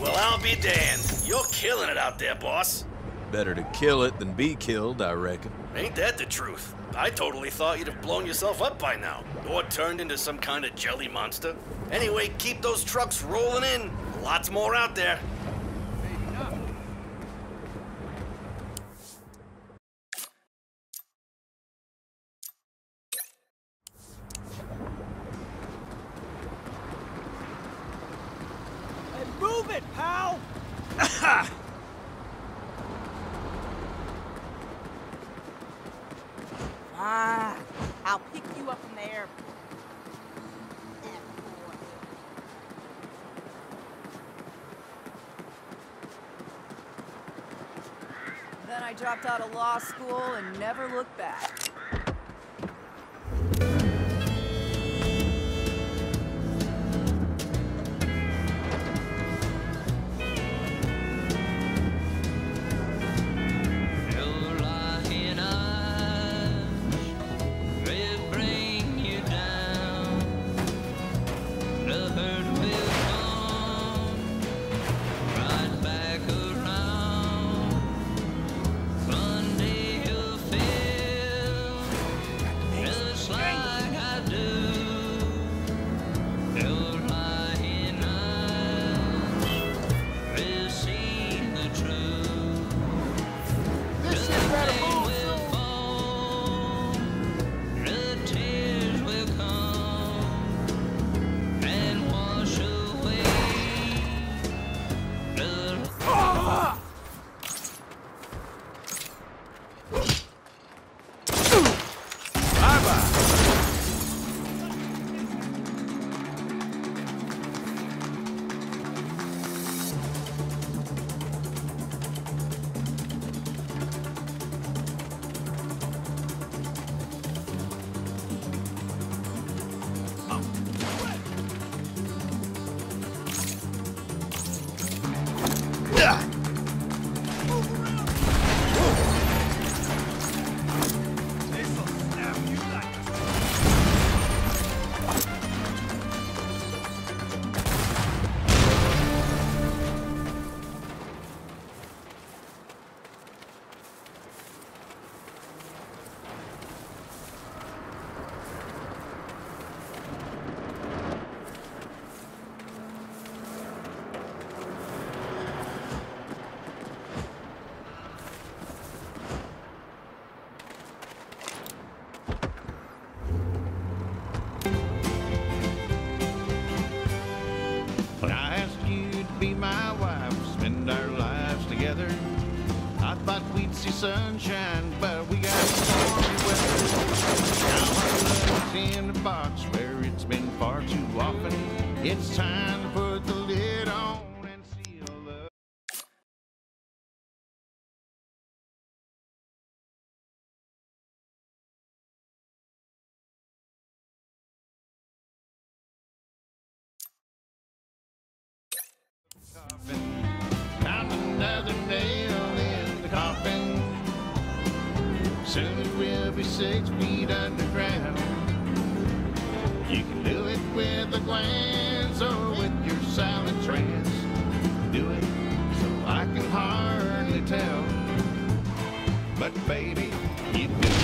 Well, I'll be damned. You're killing it out there, boss. Better to kill it than be killed, I reckon. Ain't that the truth? I totally thought you'd have blown yourself up by now, or turned into some kind of jelly monster. Anyway, keep those trucks rolling in. Lots more out there. Hey, move it, pal! Ah, I'll pick you up from the airport. Then I dropped out of law school and never looked back. When I asked you to be my wife, spend our lives together, I thought we'd see sunshine, but we got stormy weather. Now our love's in a box where it's been far too often. It's time to put the lid on and seal the... Found another nail in the coffin. Soon we'll be 6 feet underground. You can do it with a glance or with your silent trance. Do it so I can hardly tell. But baby, you do